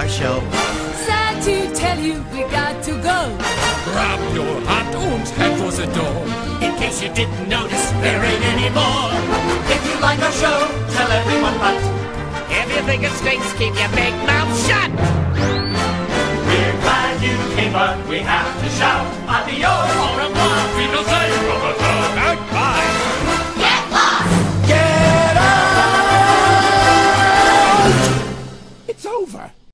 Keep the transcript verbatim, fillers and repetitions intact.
our show. Sad to tell you, we got to go. Grab your hat und head for the door. In case you didn't notice, there ain't any more. If you like our show, tell everyone but. If you think it stinks, keep your big mouth shut. We're glad you came, but we have to shout. Adios, au revoir. Wiedersehen, goodbye. Get lost! Get out! It's over.